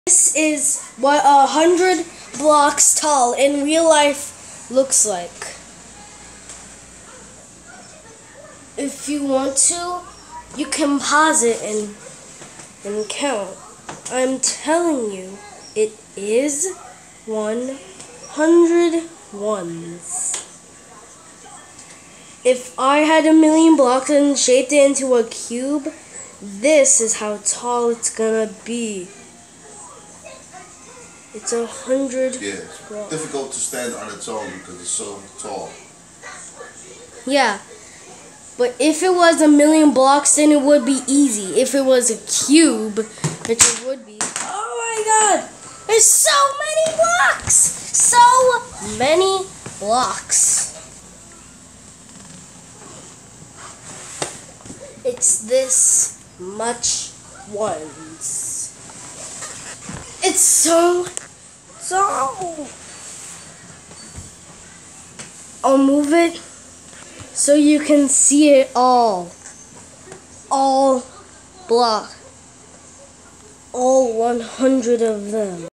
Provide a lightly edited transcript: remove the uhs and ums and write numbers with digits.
This is what 100 blocks tall in real life looks like. If you want to, you can pause it and count. I'm telling you, it is 100 ones. If I had 1,000,000 blocks and shaped it into a cube, this is how tall it's gonna be. It's 100 Yeah, it's blocks. difficult to stand on its own because it's so tall. Yeah, but if it was 1,000,000 blocks, then it would be easy. If it was a cube, which it would be. Oh my god! There's so many blocks! So many blocks. It's this much ones. It's so. I'll move it so you can see it all. All block. All 100 of them.